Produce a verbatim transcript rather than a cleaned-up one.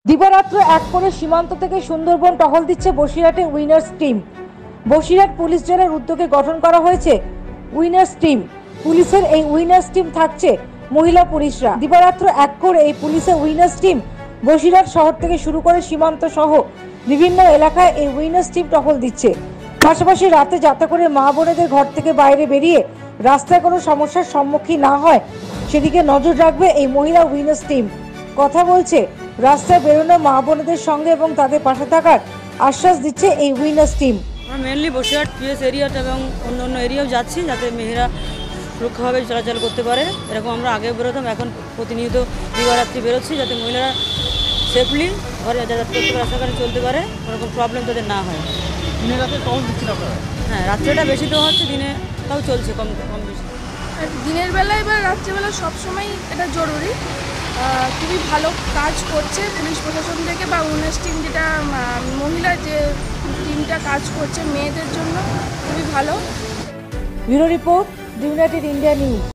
দিবারাত্র এক করে সীমান্ত থেকে সুন্দরবন টহল দিচ্ছে বসিরহাটে উইনার্স টিম। বসিরহাট পুলিশ জেলার উদ্যোগে গঠন করা হয়েছে উইনার্স টিম। পুলিশের এই উইনার্স টিম থাকছে মহিলা পুলিশরা। দিবারাত্র এক করে এই পুলিশের উইনার্স টিম বসিরহাট শহর থেকে শুরু করে সীমান্ত সহ বিভিন্ন এলাকায় এই উইনার্স টিম টহল দিচ্ছে। পাশাপাশি রাতে যাতে করে মা বোনেদের ঘর থেকে বাইরে বেরিয়ে রাস্তায় কোনো সমস্যার সম্মুখীন না হয় সেদিকে নজর রাখবে এই মহিলা উইনার্স টিম। কথা বলছে রাস্তায় বেরোনো মা বোনেদের সঙ্গে এবং তাদের পাশে থাকার আশ্বাস দিচ্ছে এই উইনার্স টিম। আমরা মেনলি বসিরহাট পিএস এরিয়াটা এবং অন্য অন্য এরিয়াও যাচ্ছি যাতে মেয়েরা সুরক্ষাভাবে চলাচল করতে পারে। এরকম আমরা আগে বেরোতাম, এখন প্রতিনিয়ত দিবারাত্রি বেরোচ্ছি যাতে মহিলারা সেফলি ঘরে যাতায়াত করতে পারে, রাস্তাঘাটে চলতে পারে, ওরকম প্রবলেম তাদের না হয়। দিনে রাতে টহল দিচ্ছেন আপনারা? হ্যাঁ, রাত্রেটা বেশি তো হচ্ছে, দিনে তাও চলছে কম কম বেশি। দিনের বেলায় বা রাত্রেবেলা সবসময় এটা জরুরি। খুবই ভালো কাজ করছে পুলিশ প্রশাসন থেকে বা উইনার্স টিম, যেটা মহিলা যে টিমটা কাজ করছে মেয়েদের জন্য খুবই ভালো। Bureau report, United India news.